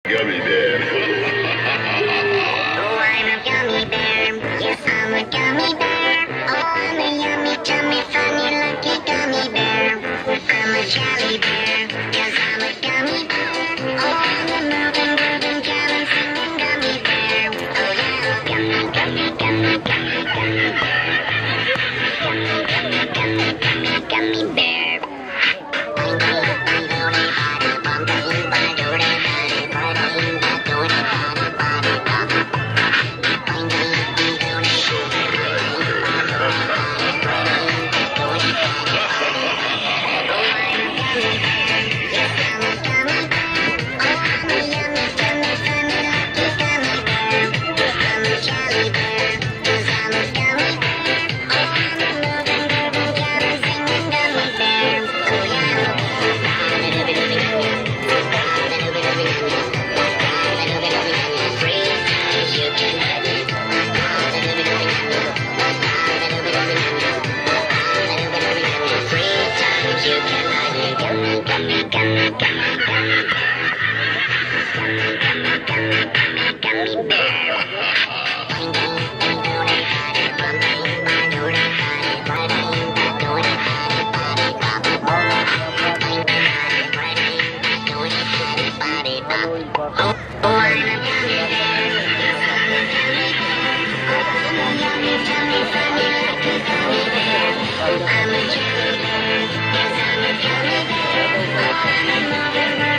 Gummy bear. Oh, I'm a gummy bear. Yes, I'm a gummy bear. Oh, I'm a yummy, tummy, funny, lucky gummy bear. I'm a jelly bear, 'cause I'm a gummy bear. Oh, I'm a moving, grooving, yelling, singing gummy bear. Oh, yeah, gummy, gummy, gummy, gummy, gummy bear. Gummy, gummy, gummy, gummy, gummy bear. I'm a jelly bear, 'cause I'm a gummy bear. Oh, I'm a moving bear.